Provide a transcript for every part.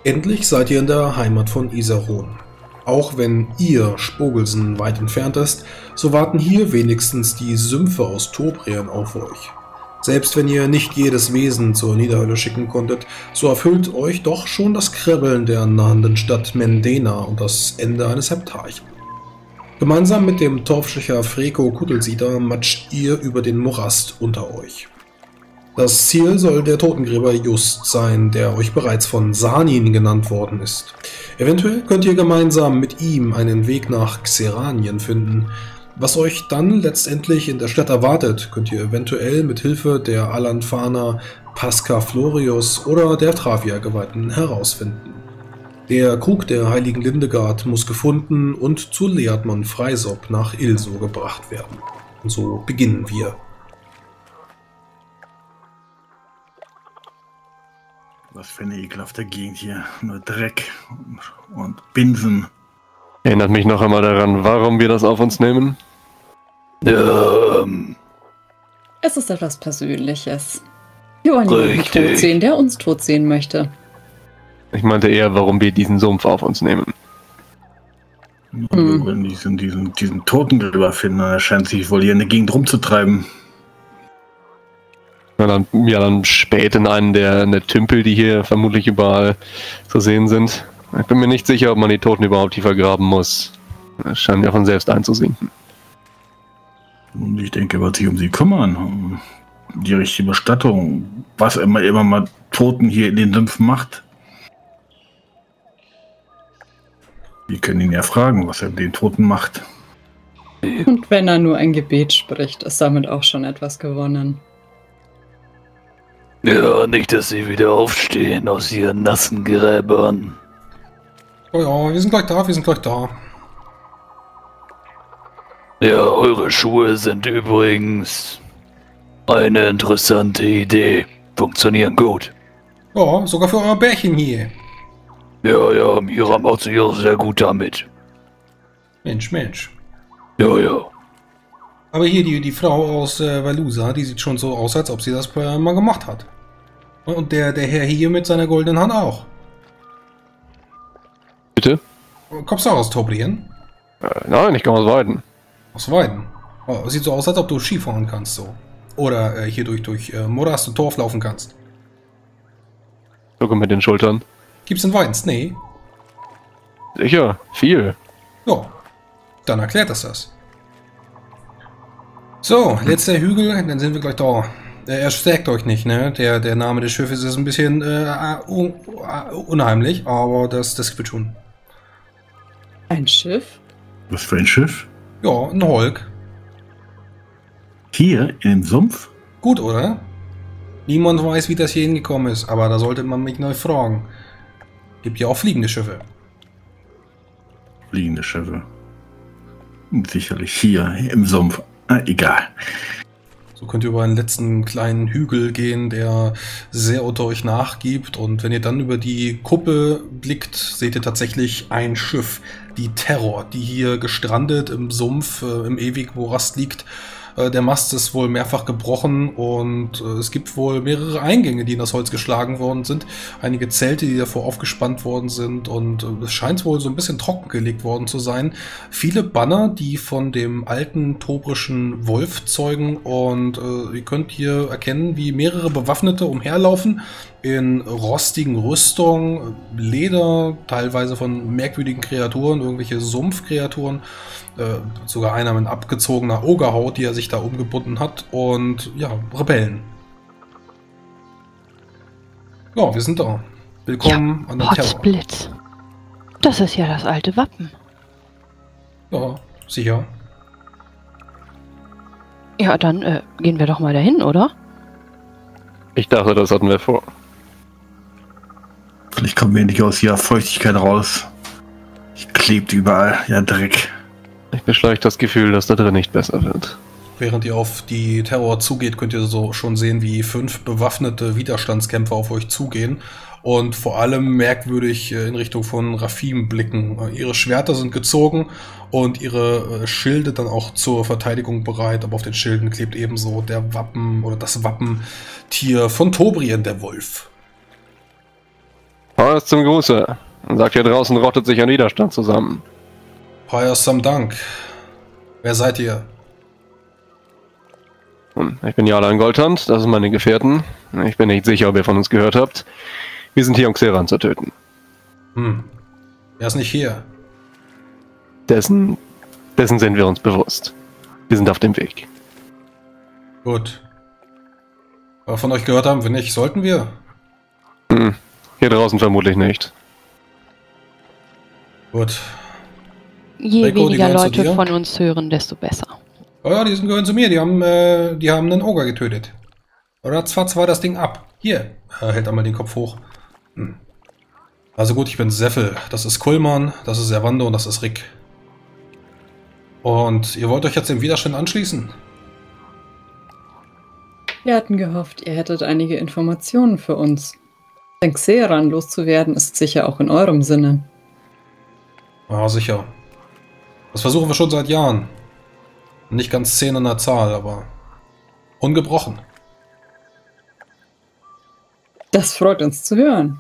Endlich seid ihr in der Heimat von Isarun. Auch wenn ihr Spogelsen weit entfernt ist, so warten hier wenigstens die Sümpfe aus Tobrien auf euch. Selbst wenn ihr nicht jedes Wesen zur Niederhölle schicken konntet, so erfüllt euch doch schon das Kribbeln der nahenden Stadt Mendena und das Ende eines Heptarchen. Gemeinsam mit dem Torfstecher Freko Kuttelsieder matscht ihr über den Morast unter euch. Das Ziel soll der Totengräber Just sein, der euch bereits von Sanin genannt worden ist. Eventuell könnt ihr gemeinsam mit ihm einen Weg nach Xeranien finden. Was euch dann letztendlich in der Stadt erwartet, könnt ihr eventuell mit Hilfe der Alanfaner Pasca Florius oder der Travia-Geweihten herausfinden. Der Krug der heiligen Lindegard muss gefunden und zu Leatmon Freisop nach Ilso gebracht werden. Und so beginnen wir. Was für eine ekelhafte Gegend hier. Nur Dreck und Binsen. Erinnert mich noch einmal daran, warum wir das auf uns nehmen. Es ist etwas Persönliches. Wir wollen jemanden tot sehen, der uns tot sehen möchte. Ich meinte eher, warum wir diesen Sumpf auf uns nehmen. Wir wollen diesen Totengräber finden. Er scheint sich wohl hier in der Gegend rumzutreiben. Dann spät in einen der Tümpel, die hier vermutlich überall zu sehen sind. Ich bin mir nicht sicher, ob man die Toten überhaupt tiefer graben muss. Das scheint ja von selbst einzusinken. Und ich denke, er wird sich um sie kümmern. Um die richtige Bestattung. Was immer mal Toten hier in den Sümpfen macht. Wir können ihn ja fragen, was er mit den Toten macht. Und wenn er nur ein Gebet spricht, ist damit auch schon etwas gewonnen. Ja, nicht, dass sie wieder aufstehen aus ihren nassen Gräbern. Oh ja, wir sind gleich da. Ja, eure Schuhe sind übrigens eine interessante Idee. Funktionieren gut. Ja, sogar für euer Bärchen hier. Ja, Mira macht sich auch sehr gut damit. Mensch. Ja. Aber hier die Frau aus Valusa, die sieht schon so aus, als ob sie das mal gemacht hat. Und der Herr hier mit seiner goldenen Hand auch. Bitte? Kommst du auch aus Tobrien? Nein, ich komme aus Weiden. Aus Weiden? Oh, sieht so aus, als ob du Skifahren kannst so. Oder hier durch Morast und Torf laufen kannst. Zucke mit den Schultern. Gibt's in Weiden Schnee? Sicher, viel. Ja, dann erklärt das. So, letzter Hügel, dann sind wir gleich da. Erschreckt euch nicht, ne? Der Name des Schiffes ist ein bisschen unheimlich, aber das wird schon. Ein Schiff? Was für ein Schiff? Ja, ein Holk. Hier in dem Sumpf? Gut, oder? Niemand weiß, wie das hier hingekommen ist, aber da sollte man mich neu fragen. Gibt ja auch fliegende Schiffe. Fliegende Schiffe. Sicherlich hier im Sumpf. Egal. So könnt ihr über einen letzten kleinen Hügel gehen, der sehr unter euch nachgibt. Und wenn ihr dann über die Kuppe blickt, seht ihr tatsächlich ein Schiff, die Terror, die hier gestrandet im Sumpf, im ewigen Morast liegt. Der Mast ist wohl mehrfach gebrochen und es gibt wohl mehrere Eingänge, die in das Holz geschlagen worden sind. Einige Zelte, die davor aufgespannt worden sind und es scheint wohl so ein bisschen trockengelegt worden zu sein. Viele Banner, die von dem alten tobrischen Wolf zeugen und ihr könnt hier erkennen, wie mehrere Bewaffnete umherlaufen in rostigen Rüstungen, Leder, teilweise von merkwürdigen Kreaturen, irgendwelche Sumpfkreaturen. Sogar einer mit abgezogener Ogerhaut, die er sich da umgebunden hat. Und ja, Rebellen. Ja, wir sind da. Willkommen an der Terror. Potzblitz. Das ist ja das alte Wappen. Ja, sicher. Ja, dann gehen wir doch mal dahin, oder? Ich dachte, das hatten wir vor. Vielleicht kommen wir nicht aus hier Feuchtigkeit raus. Ich klebt überall. Ja, Dreck. Ich beschleicht das Gefühl, dass da drin nicht besser wird. Während ihr auf die Terror zugeht, könnt ihr so schon sehen, wie 5 bewaffnete Widerstandskämpfer auf euch zugehen und vor allem merkwürdig in Richtung von Rafim blicken. Ihre Schwerter sind gezogen und ihre Schilde dann auch zur Verteidigung bereit, aber auf den Schilden klebt ebenso der Wappen oder das Wappentier von Tobrien, der Wolf. Alles zum Gruße. Und sagt, hier draußen rottet sich ein Widerstand zusammen. Feuer sam Dank. Wer seid ihr? Ich bin Jalan Goldhand, das sind meine Gefährten. Ich bin nicht sicher, ob ihr von uns gehört habt. Wir sind hier, um Xeran zu töten. Er ist nicht hier. Dessen sind wir uns bewusst. Wir sind auf dem Weg. Gut. Aber von euch gehört haben wir nicht. Sollten wir? Hier draußen vermutlich nicht. Gut. Je Rico, die weniger gehören zu Leute dir? von uns hören, desto besser. Oh ja, die gehören zu mir. Die haben einen Ogre getötet. Oder zwar das Ding ab. Hier. Er hält einmal den Kopf hoch. Also gut, ich bin Seffel. Das ist Kullmann, das ist Servando und das ist Rick. Und ihr wollt euch jetzt dem Widerstand anschließen? Wir hatten gehofft, ihr hättet einige Informationen für uns. Den Xeran loszuwerden ist sicher auch in eurem Sinne. Ja, sicher. Das versuchen wir schon seit Jahren. Nicht ganz 10 an der Zahl, aber ungebrochen. Das freut uns zu hören.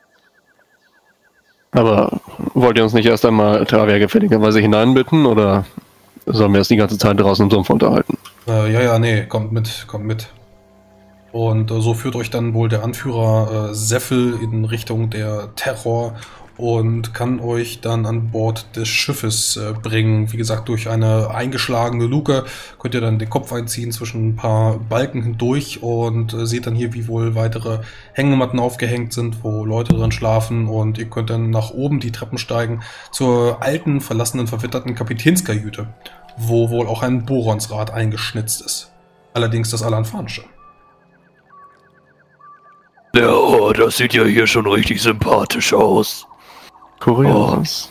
Aber wollt ihr uns nicht erst einmal Travia gefälligerweise hineinbitten, oder sollen wir es die ganze Zeit draußen im Sumpf unterhalten? Nee, kommt mit. Und so führt euch dann wohl der Anführer Seffel in Richtung der Terror und kann euch dann an Bord des Schiffes bringen. Wie gesagt, durch eine eingeschlagene Luke könnt ihr dann den Kopf einziehen zwischen ein paar Balken hindurch und seht dann hier, wie wohl weitere Hängematten aufgehängt sind, wo Leute drin schlafen, und ihr könnt dann nach oben die Treppen steigen zur alten, verlassenen, verwitterten Kapitänskajüte, wo wohl auch ein Boronsrad eingeschnitzt ist. Allerdings das Alanfanische. Ja, das sieht ja hier schon richtig sympathisch aus. Kurios.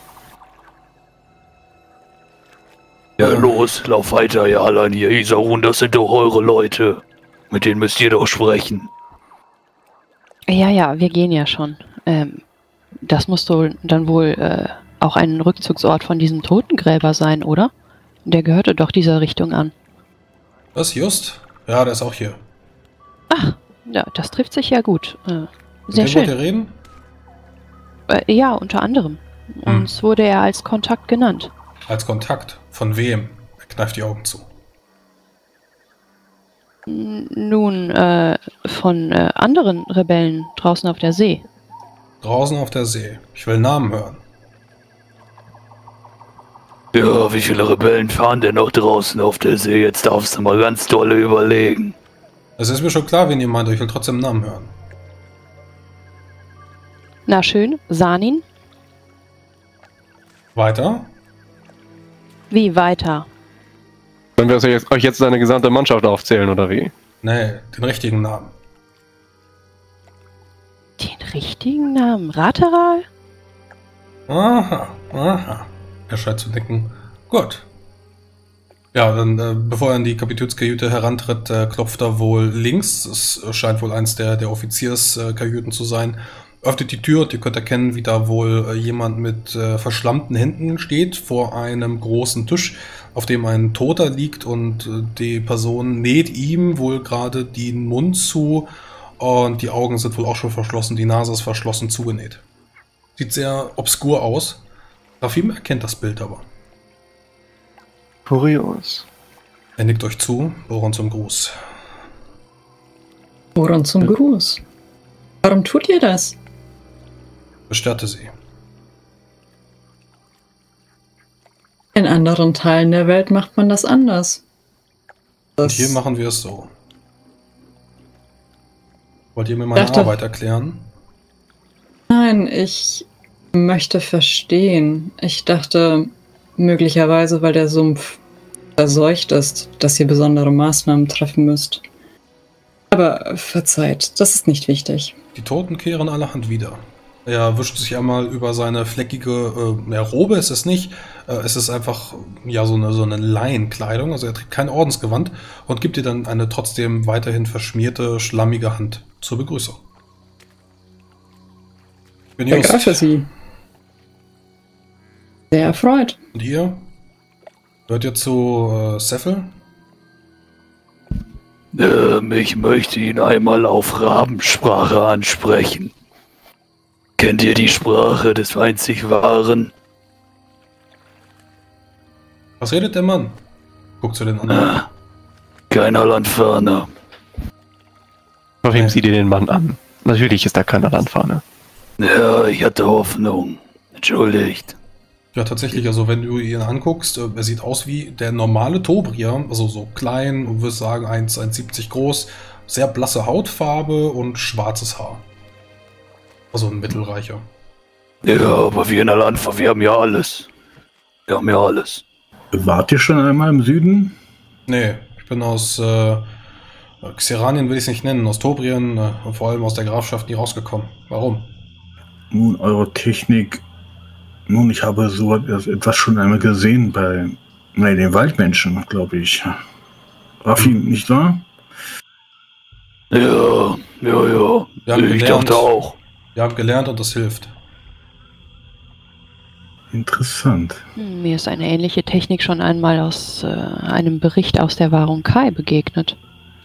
Ja, los, lauf weiter, ja, allein hier, Isarun, das sind doch eure Leute. Mit denen müsst ihr doch sprechen. Ja, wir gehen ja schon. Das muss dann wohl auch ein Rückzugsort von diesem Totengräber sein, oder? Der gehörte doch dieser Richtung an. Was, just? Ja, der ist auch hier. Ach, ja, das trifft sich ja gut. Mit Sehr dem wollt ihr schön. reden? Ja, unter anderem. Uns wurde er als Kontakt genannt. Als Kontakt? Von wem? Er kneift die Augen zu. Nun, von anderen Rebellen draußen auf der See. Draußen auf der See. Ich will Namen hören. Ja, wie viele Rebellen fahren denn noch draußen auf der See? Jetzt darfst du mal ganz dolle überlegen. Es ist mir schon klar, wen ihr meint, aber ich will trotzdem Namen hören. Na schön, Sanin. Weiter? Wie weiter? Sollen wir euch jetzt seine gesamte Mannschaft aufzählen, oder wie? Nee, den richtigen Namen. Den richtigen Namen? Rateral? Aha. Er scheint zu nicken. Gut. Ja, dann, bevor er in die Kapitänskajüte herantritt, klopft er wohl links. Es scheint wohl eins der Offizierskajüten zu sein. Öffnet die Tür und ihr könnt erkennen, wie da wohl jemand mit verschlammten Händen steht vor einem großen Tisch, auf dem ein Toter liegt, und die Person näht ihm wohl gerade den Mund zu und die Augen sind wohl auch schon verschlossen, die Nase ist verschlossen zugenäht. Sieht sehr obskur aus. Rafim erkennt das Bild aber. Kurios. Er nickt euch zu, Boron zum Gruß. Boron zum Gruß. Warum tut ihr das? Bestatte sie. In anderen Teilen der Welt macht man das anders. Und hier machen wir es so. Wollt ihr mir meine Arbeit erklären? Nein, ich möchte verstehen. Ich dachte, möglicherweise, weil der Sumpf verseucht ist, dass ihr besondere Maßnahmen treffen müsst. Aber verzeiht, das ist nicht wichtig. Die Toten kehren allerhand wieder. Er wischt sich einmal über seine fleckige Robe, ist es nicht. Es ist einfach ja so eine Laienkleidung, also er trägt kein Ordensgewand, und gibt dir dann eine trotzdem weiterhin verschmierte, schlammige Hand zur Begrüßung. Ich bin Ich ergreife sie. Sehr erfreut. Und ihr? Hört ihr zu Seffel? Ich möchte ihn einmal auf Rabensprache ansprechen. Kennt ihr die Sprache des einzig Wahren? Was redet der Mann? Guckt zu den anderen. Keiner Landfahner. Auf wem sieht ihr den Mann an? Natürlich ist da keiner Landfahne. Ja, ich hatte Hoffnung. Entschuldigt. Ja, tatsächlich, also wenn du ihn anguckst, er sieht aus wie der normale Tobrier, also so klein und würdest sagen 1,70 groß, sehr blasse Hautfarbe und schwarzes Haar. Also ein Mittelreicher. Ja, aber wir in der Landfahrt, wir haben ja alles. Wir haben ja alles. Wart ihr schon einmal im Süden? Nee, ich bin aus Xeranien will ich es nicht nennen, aus Tobrien und vor allem aus der Grafschaft nie rausgekommen. Warum? Nun, eure Technik. Nun, ich habe so etwas schon einmal gesehen bei den Waldmenschen, glaube ich. Raffi, nicht wahr? Ja. Wir haben Ich gelernt. dachte auch. Wir haben gelernt und das hilft. Interessant. Mir ist eine ähnliche Technik schon einmal aus einem Bericht aus der Wahrung Kai begegnet.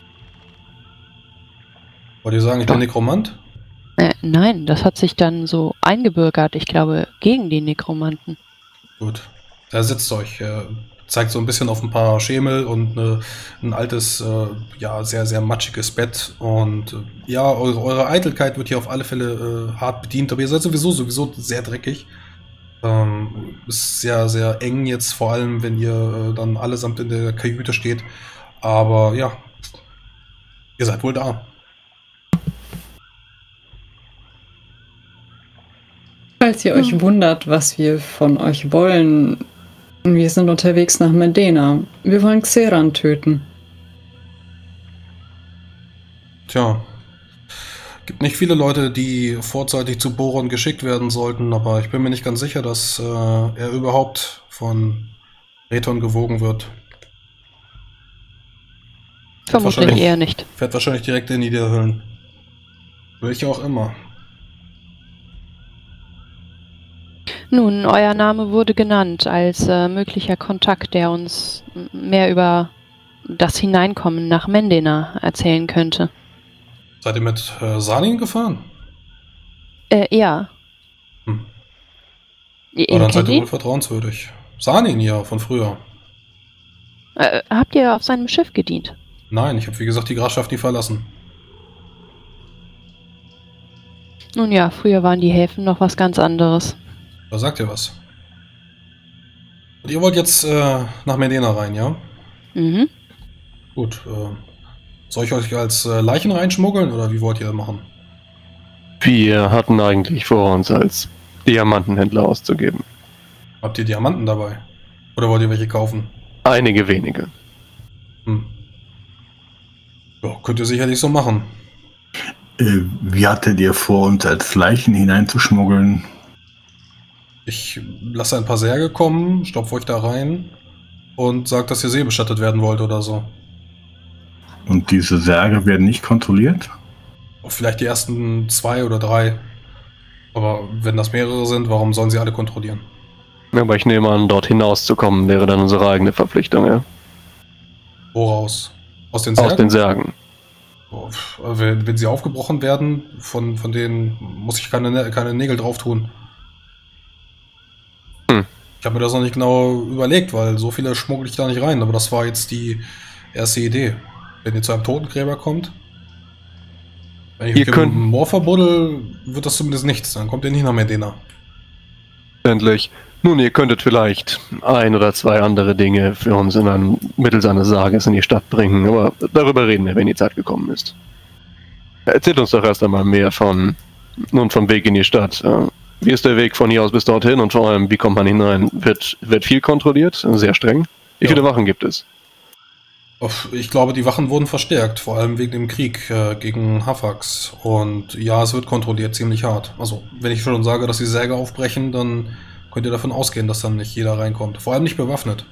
Wollt ihr sagen, ich bin Nekromant? Nein, das hat sich dann so eingebürgert, ich glaube, gegen die Nekromanten. Gut. Da sitzt euch. Zeigt so ein bisschen auf ein paar Schemel und ein altes, ja, sehr, sehr matschiges Bett. Und ja, eure Eitelkeit wird hier auf alle Fälle hart bedient, aber ihr seid sowieso sehr dreckig. Ist sehr, sehr eng jetzt, vor allem wenn ihr dann allesamt in der Kajüte steht. Aber ja, ihr seid wohl da. Falls ihr euch wundert, was wir von euch wollen, wir sind unterwegs nach Medena. Wir wollen Xeran töten. Tja, gibt nicht viele Leute, die vorzeitig zu Boron geschickt werden sollten, aber ich bin mir nicht ganz sicher, dass er überhaupt von Reton gewogen wird. Vermutlich eher nicht. Fährt wahrscheinlich direkt in die Niederhöhlen. Welche auch immer. Nun, euer Name wurde genannt als möglicher Kontakt, der uns mehr über das Hineinkommen nach Mendena erzählen könnte. Seid ihr mit Sanin gefahren? Ja. Aber dann seid ihr wohl vertrauenswürdig. Sanin ja, von früher. Habt ihr auf seinem Schiff gedient? Nein, ich habe wie gesagt die Grafschaft nie verlassen. Nun ja, früher waren die Häfen noch was ganz anderes. Da sagt ihr was. Und ihr wollt jetzt nach Medena rein, ja? Mhm. Gut, soll ich euch als Leichen reinschmuggeln oder wie wollt ihr das machen? Wir hatten eigentlich vor, uns als Diamantenhändler auszugeben. Habt ihr Diamanten dabei? Oder wollt ihr welche kaufen? Einige wenige. Ja, könnt ihr sicherlich so machen. Wie hattet ihr vor, uns als Leichen hineinzuschmuggeln? Ich lasse ein paar Särge kommen, stopfe euch da rein und sagt, dass ihr seebestattet werden wollt oder so. Und diese Särge werden nicht kontrolliert? Vielleicht die ersten 2 oder 3. Aber wenn das mehrere sind, warum sollen sie alle kontrollieren? Aber ich nehme an, dort hinauszukommen wäre dann unsere eigene Verpflichtung, ja? Woraus? Aus den Särgen? Aus den Särgen. Wenn sie aufgebrochen werden, von denen muss ich keine Nägel drauf tun. Ich habe mir das noch nicht genau überlegt, weil so viele schmuggle ich da nicht rein. Aber das war jetzt die erste Idee. Wenn ihr zu einem Totengräber kommt, wenn ich mit dem Moor verbuddel, wird das zumindest nichts. Dann kommt ihr nicht nach Medena. Endlich. Nun, ihr könntet vielleicht 1 oder 2 andere Dinge für uns mittels eines Sages in die Stadt bringen, aber darüber reden wir, wenn die Zeit gekommen ist. Erzählt uns doch erst einmal mehr vom Weg in die Stadt. Wie ist der Weg von hier aus bis dorthin und vor allem, wie kommt man hinein? Wird viel kontrolliert? Sehr streng? Wie viele Wachen gibt es? Ich glaube, die Wachen wurden verstärkt, vor allem wegen dem Krieg gegen Hafax. Und ja, es wird kontrolliert ziemlich hart. Also, wenn ich schon sage, dass die Särge aufbrechen, dann könnt ihr davon ausgehen, dass dann nicht jeder reinkommt. Vor allem nicht bewaffnet.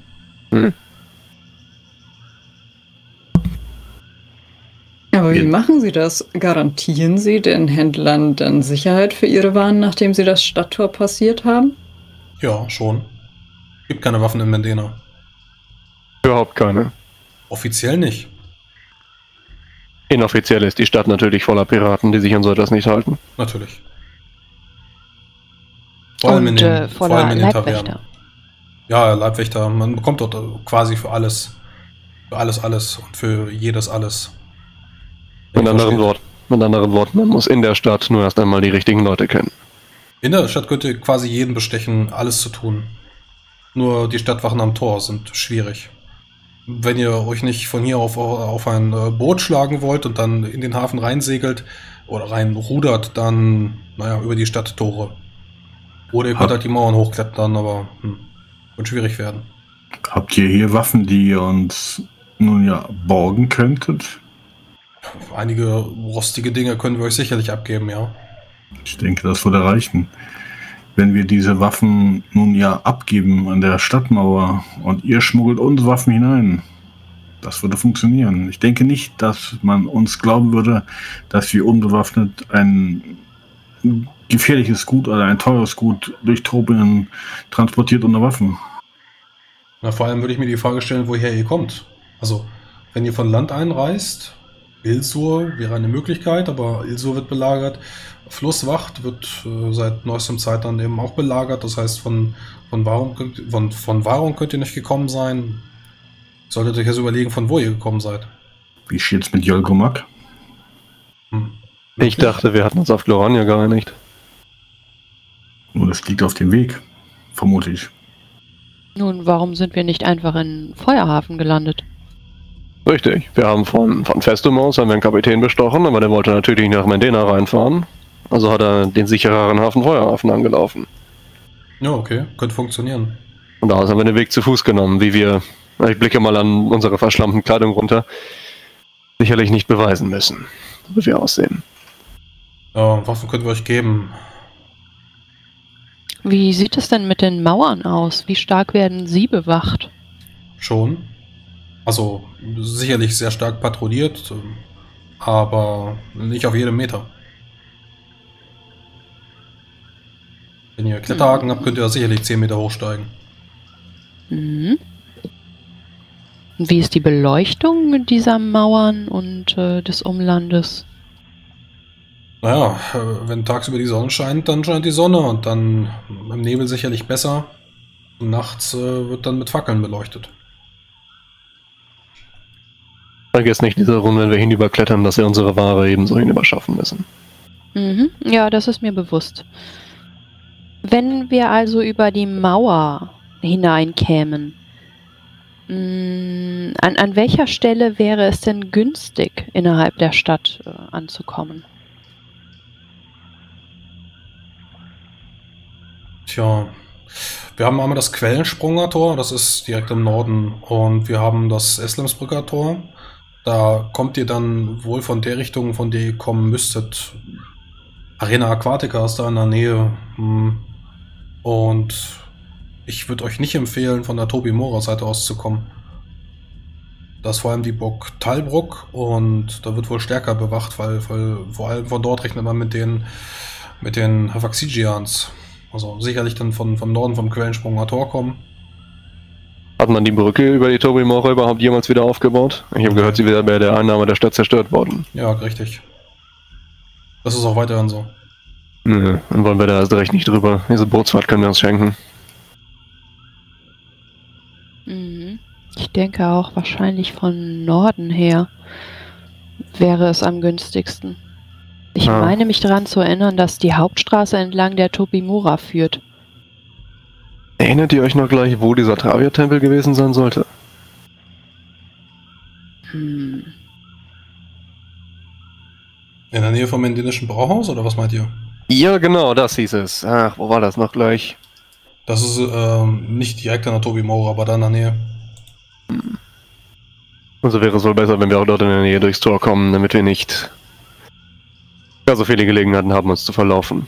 Aber wie machen Sie das? Garantieren Sie den Händlern dann Sicherheit für ihre Waren, nachdem sie das Stadttor passiert haben? Ja, schon. Gibt keine Waffen in Mendena. Überhaupt keine. Offiziell nicht. Inoffiziell ist die Stadt natürlich voller Piraten, die sich an so etwas nicht halten. Natürlich. Vor allem Und vor allem voller in den Leibwächter. Tavernen. Ja, Leibwächter, man bekommt dort quasi für alles. Für alles und für jedes alles. Mit anderen Worten, man muss in der Stadt nur erst einmal die richtigen Leute kennen. In der Stadt könnt ihr quasi jeden bestechen, alles zu tun. Nur die Stadtwachen am Tor sind schwierig. Wenn ihr euch nicht von hier auf ein Boot schlagen wollt und dann in den Hafen reinsegelt oder reinrudert, dann, naja, über die Stadttore. Oder ihr könnt halt die Mauern hochklettern, aber wird schwierig werden. Habt ihr hier Waffen, die ihr uns nun ja borgen könntet? Einige rostige Dinge können wir euch sicherlich abgeben, ja. Ich denke, das würde reichen. Wenn wir diese Waffen nun ja abgeben an der Stadtmauer und ihr schmuggelt uns Waffen hinein, das würde funktionieren. Ich denke nicht, dass man uns glauben würde, dass wir unbewaffnet ein gefährliches Gut oder ein teures Gut durch Turbinen transportiert unter Waffen. Na, vor allem würde ich mir die Frage stellen, woher ihr kommt. Also, wenn ihr von Land einreist, Ilsur wäre eine Möglichkeit, aber Ilsur wird belagert. Flusswacht wird seit neuestem Zeit dann eben auch belagert. Das heißt, von Wahrung könnt ihr nicht gekommen sein. Solltet euch jetzt überlegen, von wo ihr gekommen seid. Wie steht's mit Jolgomak? Ich dachte, wir hatten uns auf Glorania geeinigt. Nur das liegt auf dem Weg, vermute ich. Nun, warum sind wir nicht einfach in Feuerhafen gelandet? Richtig, wir haben von Festum aus einen Kapitän bestochen, aber der wollte natürlich nach Mendena reinfahren. Also hat er den sichereren Hafen Feuerhafen angelaufen. Ja, okay, könnte funktionieren. Und daraus haben wir den Weg zu Fuß genommen, wie wir, ich blicke mal an unsere verschlammten Kleidung runter, sicherlich nicht beweisen müssen, wie wir aussehen. Ja, Waffen können wir euch geben. Wie sieht es denn mit den Mauern aus? Wie stark werden sie bewacht? Schon. Also sicherlich sehr stark patrouilliert, aber nicht auf jedem Meter. Wenn ihr Kletterhaken habt, könnt ihr sicherlich 10 Meter hochsteigen. Mhm. Und wie ist die Beleuchtung dieser Mauern und des Umlandes? Naja, wenn tagsüber die Sonne scheint, dann scheint die Sonne und dann im Nebel sicherlich besser. Und nachts wird dann mit Fackeln beleuchtet. Vergesst nicht diese Runde, wenn wir hinüberklettern, dass wir unsere Ware ebenso hinüberschaffen müssen. Mhm. Ja, das ist mir bewusst. Wenn wir also über die Mauer hineinkämen, an welcher Stelle wäre es denn günstig, innerhalb der Stadt anzukommen? Tja, wir haben einmal das Quellensprunger Tor, das ist direkt im Norden. Und wir haben das Eslemsbrücker Tor. Da kommt ihr dann wohl von der Richtung, von der ihr kommen müsstet. Arena Aquatica ist da in der Nähe. Und ich würde euch nicht empfehlen, von der Tobi-Mora-Seite aus zu kommen. Da ist vor allem die Burg Talbruck und da wird wohl stärker bewacht, weil vor allem von dort rechnet man mit den Havaxigians. Also sicherlich dann vom Norden vom Quellensprung Tor kommen. Hat man die Brücke über die Tobi-Mora überhaupt jemals wieder aufgebaut? Ich habe gehört, sie wäre bei der Einnahme der Stadt zerstört worden. Ja, richtig. Das ist auch weiterhin so. Nö, dann wollen wir da erst recht nicht drüber. Diese Bootsfahrt können wir uns schenken. Ich denke auch wahrscheinlich von Norden her wäre es am günstigsten. Ich meine mich daran zu erinnern, dass die Hauptstraße entlang der Tobi-Mora führt. Erinnert ihr euch noch gleich, wo dieser Travia-Tempel gewesen sein sollte? In der Nähe vom Mendinischen Brauhaus, oder was meint ihr? Ja, genau, das hieß es. Ach, wo war das noch gleich? Das ist nicht direkt an der Tobi-Mora, aber da in der Nähe. Also wäre es wohl besser, wenn wir auch dort in der Nähe durchs Tor kommen, damit wir nicht so viele Gelegenheiten haben, uns zu verlaufen.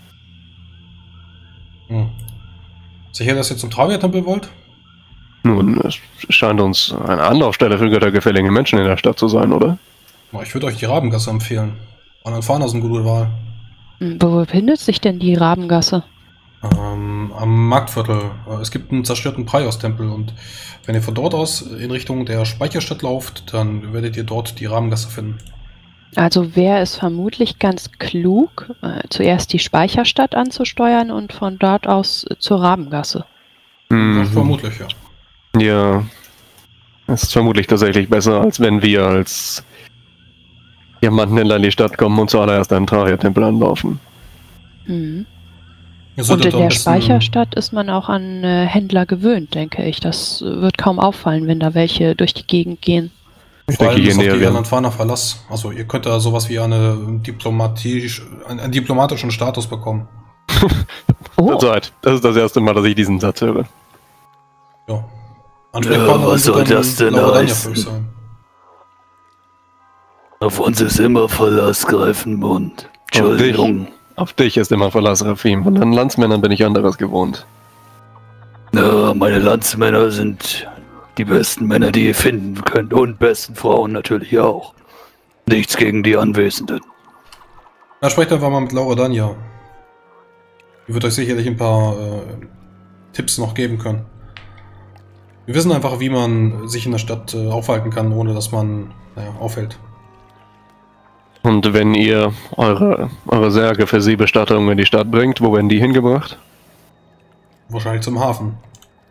Sicher, dass ihr zum Travia-Tempel wollt? Nun, es scheint uns eine Anlaufstelle für göttergefällige Menschen in der Stadt zu sein, oder? Ich würde euch die Rabengasse empfehlen. Ananfana ist eine gute Wahl. Wo befindet sich denn die Rabengasse? Am Marktviertel. Es gibt einen zerstörten Praios-Tempel und wenn ihr von dort aus in Richtung der Speicherstadt lauft, dann werdet ihr dort die Rabengasse finden. Also wäre es vermutlich ganz klug, zuerst die Speicherstadt anzusteuern und von dort aus zur Rabengasse. Vermutlich, ja. Ja. Es ist vermutlich tatsächlich besser, als wenn wir als Diamantenhändler in die Stadt kommen und zuallererst einen Traria-Tempel anlaufen. Mhm. Ihr Und solltet in doch am der besten- Speicherstadt ist man auch an Händler gewöhnt, denke ich. Das wird kaum auffallen, wenn da welche durch die Gegend gehen. Ich Vor denke, allem je ist auf näher die wir... Alanfaner Verlass. Also ihr könnt da sowas wie einen diplomatischen Status bekommen. Oh, Zeit. Das ist das erste Mal, dass ich diesen Satz höre. Ja. Ansprechpartnerin was soll wird dann das denn Laurania heißen? für euch sein. Auf uns ist immer Verlass, Greifenmund. Entschuldigung. Auf dich ist immer Verlass, Rafim. Von deinen Landsmännern bin ich anderes gewohnt. Ja, meine Landsmänner sind die besten Männer, die ihr finden könnt. Und besten Frauen natürlich auch. Nichts gegen die Anwesenden. Ja, sprecht einfach mal mit Laurania. Die wird euch sicherlich ein paar Tipps noch geben können. Wir wissen einfach, wie man sich in der Stadt aufhalten kann, ohne dass man auffällt. Und wenn ihr eure Särge für Seebestattung in die Stadt bringt, wo werden die hingebracht? Wahrscheinlich zum Hafen.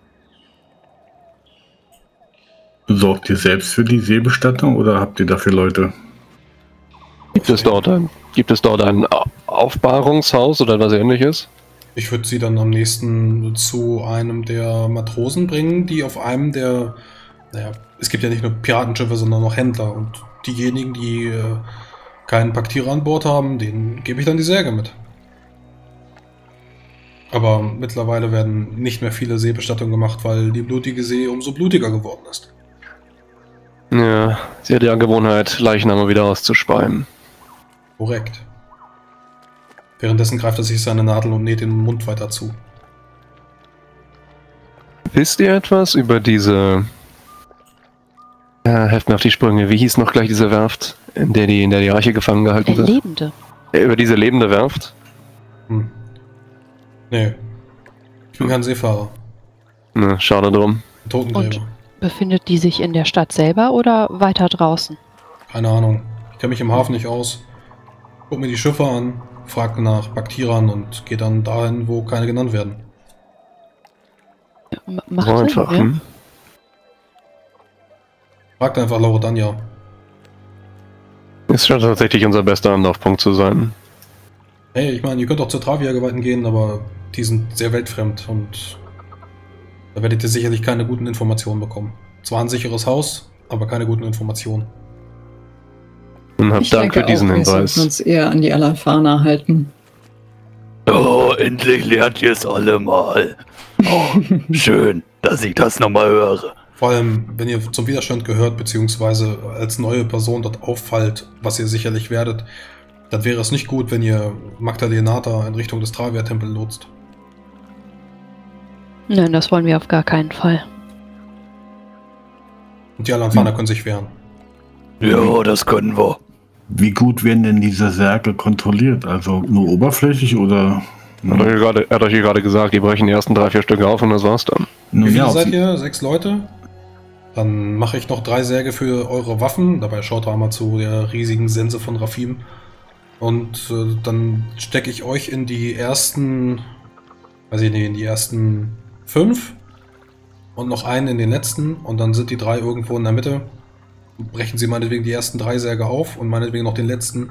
Sorgt ihr selbst für die Seebestattung oder habt ihr dafür Leute? Gibt es dort ein Aufbahrungshaus oder etwas ähnliches? Ich würde sie dann am nächsten zu einem der Matrosen bringen, die auf einem der... es gibt ja nicht nur Piratenschiffe, sondern auch Händler. Und diejenigen, die keinen Paktierer an Bord haben, denen gebe ich dann die Särge mit. Aber mittlerweile werden nicht mehr viele Seebestattungen gemacht, weil die blutige See umso blutiger geworden ist. Ja, sie hat die Angewohnheit, Leichname wieder auszuspeien. Korrekt. Währenddessen greift er sich seine Nadel und näht den Mund weiter zu. Wisst ihr etwas über diese... helft mir auf die Sprünge. Wie hieß noch gleich diese Werft, in der die Arche gefangen gehalten der wird? Lebende. Über diese lebende Werft? Nee. Ich bin kein Seefahrer. Na, schade drum. Ein Totengräber. Und befindet die sich in der Stadt selber oder weiter draußen? Keine Ahnung. Ich kenne mich im Hafen nicht aus. Guck mir die Schiffe an, frag nach Baktierern und geh dann dahin, wo keine genannt werden. Macht So Sinn, einfach, ja? hm? Fragt einfach Laurania. Es scheint tatsächlich unser bester Anlaufpunkt zu sein. Hey, ich meine, ihr könnt auch zur Travia-Gewalten gehen, aber die sind sehr weltfremd und da werdet ihr sicherlich keine guten Informationen bekommen. Zwar ein sicheres Haus, aber keine guten Informationen. Und hab Ich Dank denke für diesen auch, wir sollten Hinweis. uns eher an die Alanfaner halten. Oh, endlich lernt ihr es alle mal. Oh, schön, dass ich das nochmal höre. Vor allem, wenn ihr zum Widerstand gehört, beziehungsweise als neue Person dort auffallt, was ihr sicherlich werdet, dann wäre es nicht gut, wenn ihr Magdalenata in Richtung des Travia-Tempels lotst. Nein, das wollen wir auf gar keinen Fall. Und die Alanfaner können sich wehren. Ja, das können wir. Wie gut werden denn diese Särge kontrolliert? Also nur oberflächlich oder? Er hat euch hier gerade gesagt, die brechen die ersten 3-4 Stücke auf und das war's dann. Wie Nun viele ja, seid ihr? 6 Leute? Dann mache ich noch 3 Särge für eure Waffen. Dabei schaut er einmal zu der riesigen Sense von Rafim. Und dann stecke ich euch in die ersten, in die ersten 5 und noch einen in den letzten. Und dann sind die 3 irgendwo in der Mitte. Brechen sie meinetwegen die ersten 3 Särge auf und meinetwegen noch den letzten.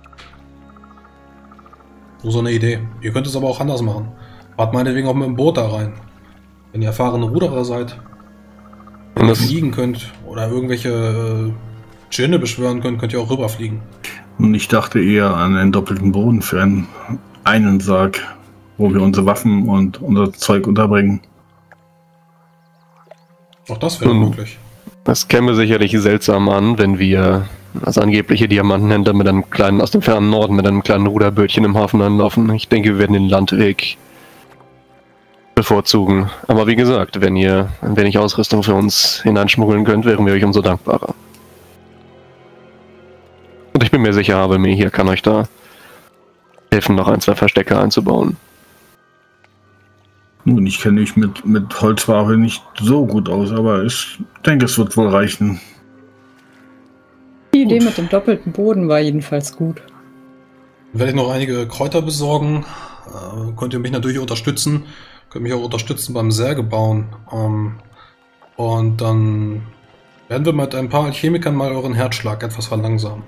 So eine Idee. Ihr könnt es aber auch anders machen. Fahrt meinetwegen auch mit dem Boot da rein. Wenn ihr erfahrene Ruderer seid. Wenn Und ihr das- fliegen könnt oder irgendwelche Djinne beschwören könnt, könnt ihr auch rüberfliegen. und ich dachte eher an einen doppelten Boden für einen Sarg, wo wir unsere Waffen und unser Zeug unterbringen. Auch das wäre möglich. Das käme sicherlich seltsam an, wenn wir als angebliche Diamantenhändler mit einem kleinen, aus dem fernen Norden mit einem kleinen Ruderbötchen im Hafen anlaufen. Ich denke, wir werden den Landweg bevorzugen. Aber wie gesagt, wenn ihr ein wenig Ausrüstung für uns hineinschmuggeln könnt, wären wir euch umso dankbarer. Und ich bin mir sicher, Abelmir hier kann euch da helfen, noch 1-2 Verstecke einzubauen. Nun, ich kenne mich mit Holzware nicht so gut aus, aber ich denke, es wird wohl reichen. Die Idee mit dem doppelten Boden war jedenfalls gut. Dann werde ich noch einige Kräuter besorgen. Könnt ihr mich natürlich unterstützen. Könnt mich auch unterstützen beim Särgebauen. Und dann werden wir mit ein paar Alchemikern mal euren Herzschlag etwas verlangsamen.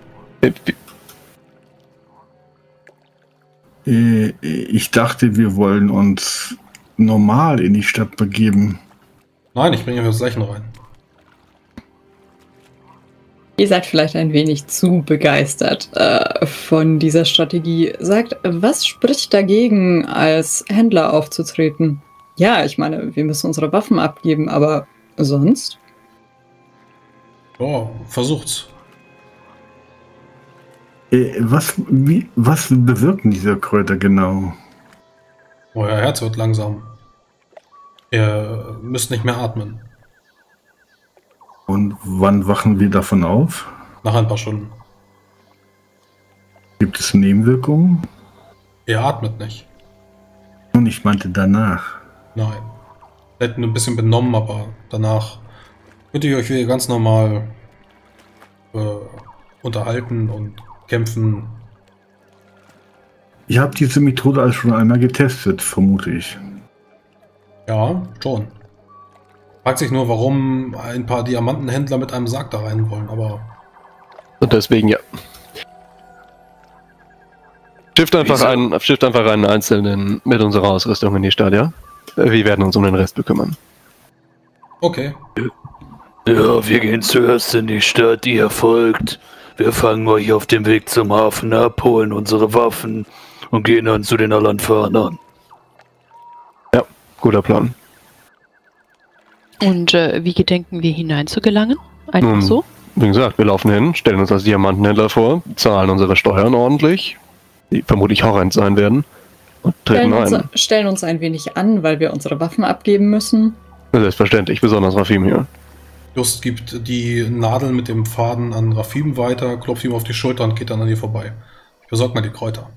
Ich dachte, wir wollen uns normal in die Stadt begeben. Nein, ich bringe euch das Zeichen rein. Ihr seid vielleicht ein wenig zu begeistert von dieser Strategie. Sagt, was spricht dagegen, als Händler aufzutreten? Ja, ich meine, wir müssen unsere Waffen abgeben, aber sonst? Oh, versucht's. Was bewirken diese Kräuter genau? Euer Herz wird langsam. Ihr müsst nicht mehr atmen. Und wann wachen wir davon auf? Nach ein paar Stunden. Gibt es Nebenwirkungen? Ihr atmet nicht. Und ich meinte danach. Nein. Seid ein bisschen benommen, aber danach könnt ihr euch wieder ganz normal unterhalten und kämpfen. Ich habe diese Methode also schon einmal getestet, vermute ich. Ja, schon. Fragt sich nur, warum ein paar Diamantenhändler mit einem Sarg da rein wollen, aber... Und deswegen, ja. Schifft einfach einen Einzelnen mit unserer Ausrüstung in die Stadt, ja? Wir werden uns um den Rest bekümmern. Okay. Ja, wir gehen zuerst in die Stadt, ihr folgt. Wir fangen euch auf dem Weg zum Hafen ab, holen unsere Waffen und gehen dann zu den Alanfanern. Ja, guter Plan. Und wie gedenken wir hineinzugelangen? Einfach so? Wie gesagt, wir laufen hin, stellen uns als Diamantenhändler vor, zahlen unsere Steuern ordentlich, die vermutlich horrend sein werden, und treten ein. Stellen uns ein wenig an, weil wir unsere Waffen abgeben müssen. Selbstverständlich, besonders Rafim hier. Just gibt die Nadel mit dem Faden an Rafim weiter, klopft ihm auf die Schulter und geht dann an ihr vorbei. Ich besorge mal die Kräuter.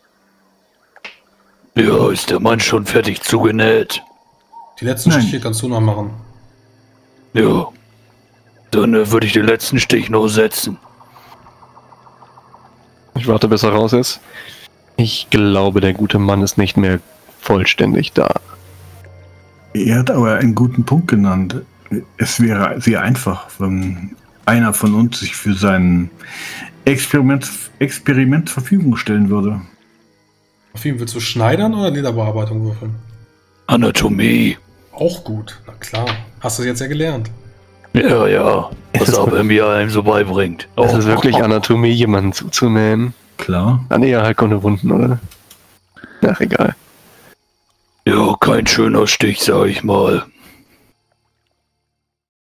Ja, ist der Mann schon fertig zugenäht? Die letzten Stiche kannst du noch machen. Ja, dann würde ich den letzten Stich noch setzen. Ich warte, bis er raus ist. Ich glaube, der gute Mann ist nicht mehr vollständig da. Er hat aber einen guten Punkt genannt. Es wäre sehr einfach, wenn einer von uns sich für sein Experiment zur Verfügung stellen würde. Rafim, willst du Schneidern oder Lederbearbeitung würfeln? Anatomie. Auch gut, na klar. Hast du es jetzt ja gelernt. Ja, was aber mir einem so beibringt. Das ist wirklich Anatomie, jemanden zuzunähen. Klar. Ah nee, halt keine Wunden, oder? Ach, egal. Ja, kein schöner Stich, sag ich mal.